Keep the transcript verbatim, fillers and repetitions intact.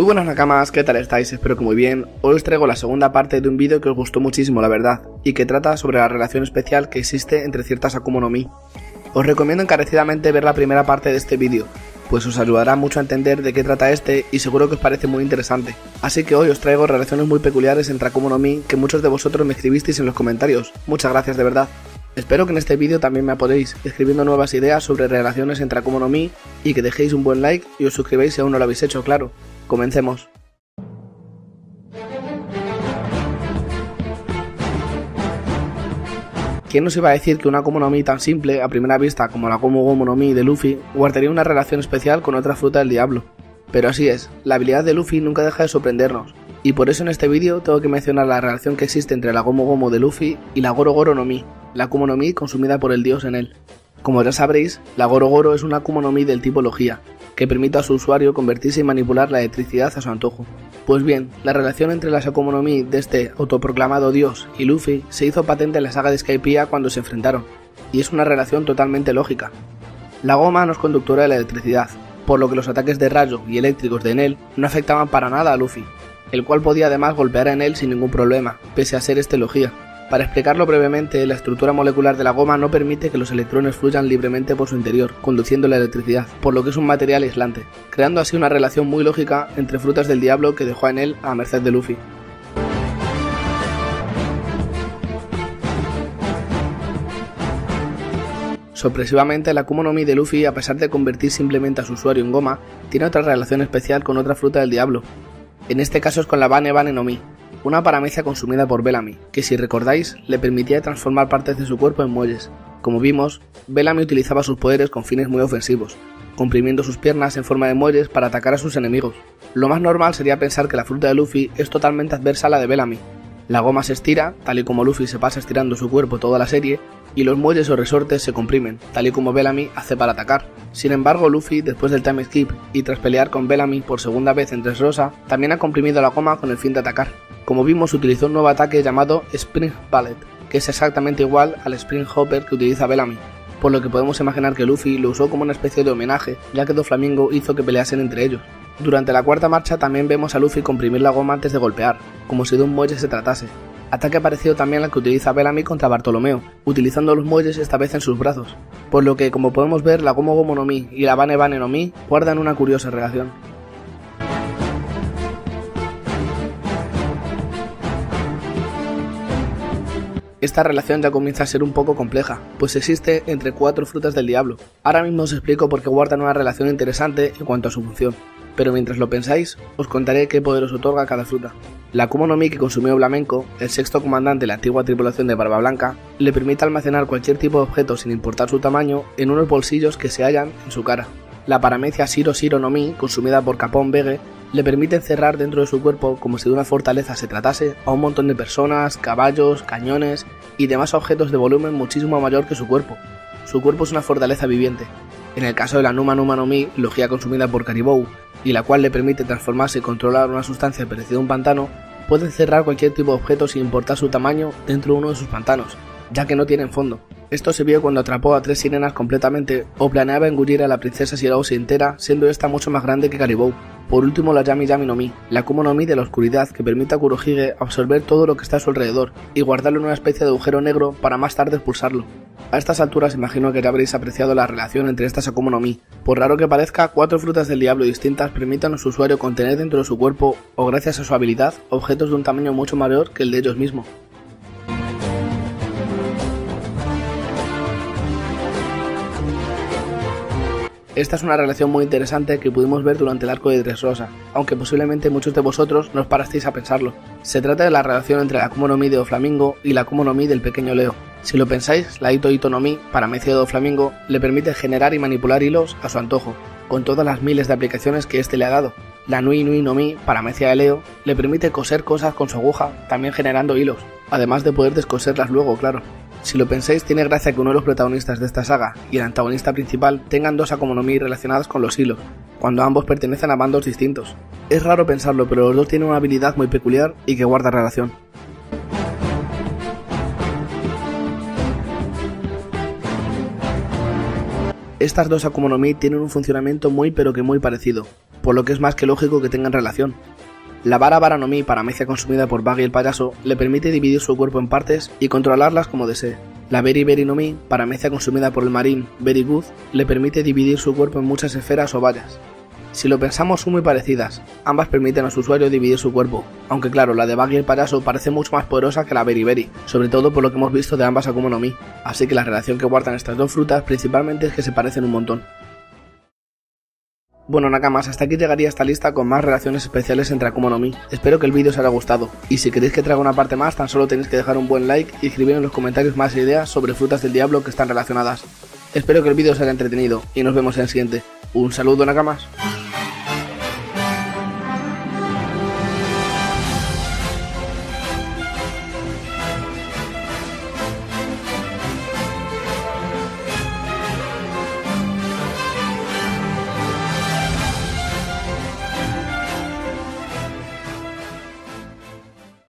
buenas nakamas, ¿qué tal estáis? Espero que muy bien. Hoy os traigo la segunda parte de un vídeo que os gustó muchísimo, la verdad, y que trata sobre la relación especial que existe entre ciertas Akuma no Mi. Os recomiendo encarecidamente ver la primera parte de este vídeo, pues os ayudará mucho a entender de qué trata este y seguro que os parece muy interesante. Así que hoy os traigo relaciones muy peculiares entre Akuma no Mi que muchos de vosotros me escribisteis en los comentarios. Muchas gracias de verdad. Espero que en este vídeo también me apoyéis escribiendo nuevas ideas sobre relaciones entre Akuma no Mi y que dejéis un buen like y os suscribáis si aún no lo habéis hecho, claro. Comencemos. ¿Quién nos iba a decir que una Akuma no Mi tan simple, a primera vista como la Gomu Gomu no Mi de Luffy, guardaría una relación especial con otra fruta del diablo? Pero así es, la habilidad de Luffy nunca deja de sorprendernos, y por eso en este vídeo tengo que mencionar la relación que existe entre la Gomu Gomu de Luffy y la Goro Goro no Mi, la Akuma no Mi consumida por el dios en él. Como ya sabréis, la Goro Goro es una Akuma no Mi del tipo Logia, que permite a su usuario convertirse y manipular la electricidad a su antojo. Pues bien, la relación entre las Akuma no Mi de este autoproclamado dios y Luffy se hizo patente en la saga de Skypiea cuando se enfrentaron, y es una relación totalmente lógica. La goma no es conductora de la electricidad, por lo que los ataques de rayo y eléctricos de Enel no afectaban para nada a Luffy, el cual podía además golpear a Enel sin ningún problema, pese a ser este Logia. Para explicarlo brevemente, la estructura molecular de la goma no permite que los electrones fluyan libremente por su interior, conduciendo la electricidad, por lo que es un material aislante, creando así una relación muy lógica entre frutas del diablo que dejó a Enel a merced de Luffy. Sorpresivamente, la Akuma no Mi de Luffy, a pesar de convertir simplemente a su usuario en goma, tiene otra relación especial con otra fruta del diablo. En este caso es con la Bane Bane no Mi, una paramecia consumida por Bellamy, que si recordáis, le permitía transformar partes de su cuerpo en muelles. Como vimos, Bellamy utilizaba sus poderes con fines muy ofensivos, comprimiendo sus piernas en forma de muelles para atacar a sus enemigos. Lo más normal sería pensar que la fruta de Luffy es totalmente adversa a la de Bellamy. La goma se estira, tal y como Luffy se pasa estirando su cuerpo toda la serie, y los muelles o resortes se comprimen, tal y como Bellamy hace para atacar. Sin embargo, Luffy, después del time skip y tras pelear con Bellamy por segunda vez en Dressrosa, también ha comprimido la goma con el fin de atacar. Como vimos, utilizó un nuevo ataque llamado Spring Ballet, que es exactamente igual al Spring Hopper que utiliza Bellamy, por lo que podemos imaginar que Luffy lo usó como una especie de homenaje, ya que Doflamingo hizo que peleasen entre ellos. Durante la cuarta marcha también vemos a Luffy comprimir la goma antes de golpear, como si de un muelle se tratase. Ataque parecido también al que utiliza Bellamy contra Bartolomeo, utilizando los muelles esta vez en sus brazos, por lo que, como podemos ver, la Gomu Gomu no Mi y la Bane Bane no Mi guardan una curiosa relación. Esta relación ya comienza a ser un poco compleja, pues existe entre cuatro frutas del diablo. Ahora mismo os explico por qué guardan una relación interesante en cuanto a su función, pero mientras lo pensáis, os contaré qué poder os otorga cada fruta. La Akuma no Mi que consumió Flamenco, el sexto comandante de la antigua tripulación de Barba Blanca, le permite almacenar cualquier tipo de objeto sin importar su tamaño en unos bolsillos que se hallan en su cara. La paramecia Shiro Shiro no Mi, consumida por Capón Bege, le permite encerrar dentro de su cuerpo, como si de una fortaleza se tratase, a un montón de personas, caballos, cañones y demás objetos de volumen muchísimo mayor que su cuerpo. Su cuerpo es una fortaleza viviente. En el caso de la Numa Numa no Mi, Logia consumida por Caribou, y la cual le permite transformarse y controlar una sustancia parecida a un pantano, puede encerrar cualquier tipo de objeto sin importar su tamaño dentro de uno de sus pantanos, ya que no tienen fondo. Esto se vio cuando atrapó a tres sirenas completamente o planeaba engullir a la princesa Shiraushi entera, siendo esta mucho más grande que Caribou. Por último, la Yami Yami no Mi, la Akuma no Mi de la oscuridad que permite a Kurohige absorber todo lo que está a su alrededor y guardarlo en una especie de agujero negro para más tarde expulsarlo. A estas alturas imagino que ya habréis apreciado la relación entre estas Akuma no Mi. Por raro que parezca, cuatro frutas del diablo distintas permiten a su usuario contener dentro de su cuerpo, o gracias a su habilidad, objetos de un tamaño mucho mayor que el de ellos mismos. Esta es una relación muy interesante que pudimos ver durante el arco de Dressrosa, aunque posiblemente muchos de vosotros no os parasteis a pensarlo. Se trata de la relación entre la Akuma no Mi de Doflamingo y la Akuma no Mi del pequeño Leo. Si lo pensáis, la Ito Ito no Mi, paramecia de Doflamingo, le permite generar y manipular hilos a su antojo, con todas las miles de aplicaciones que este le ha dado. La Nui Nui no Mi, paramecia de Leo, le permite coser cosas con su aguja, también generando hilos, además de poder descoserlas luego, claro. Si lo pensáis, tiene gracia que uno de los protagonistas de esta saga y el antagonista principal tengan dos Akuma no Mi relacionadas con los hilos, cuando ambos pertenecen a bandos distintos. Es raro pensarlo, pero los dos tienen una habilidad muy peculiar y que guarda relación. Estas dos Akuma no Mi tienen un funcionamiento muy pero que muy parecido. por lo que es más que lógico que tengan relación. La vara Vara no Mi, paramecia consumida por Buggy el payaso, le permite dividir su cuerpo en partes y controlarlas como desee. La Very Very no Mi, paramecia consumida por el marín Very Good, le permite dividir su cuerpo en muchas esferas o vallas. Si lo pensamos, son muy parecidas, ambas permiten a su usuario dividir su cuerpo, aunque claro, la de Buggy el payaso parece mucho más poderosa que la Very Very, sobre todo por lo que hemos visto de ambas Akuma no Mi, así que la relación que guardan estas dos frutas principalmente es que se parecen un montón. Bueno Nakamas, hasta aquí llegaría esta lista con más relaciones especiales entre Akuma no Mi. Espero que el vídeo os haya gustado, y si queréis que traiga una parte más tan solo tenéis que dejar un buen like y escribir en los comentarios más ideas sobre frutas del diablo que están relacionadas. Espero que el vídeo os haya entretenido, y nos vemos en el siguiente. Un saludo Nakamas.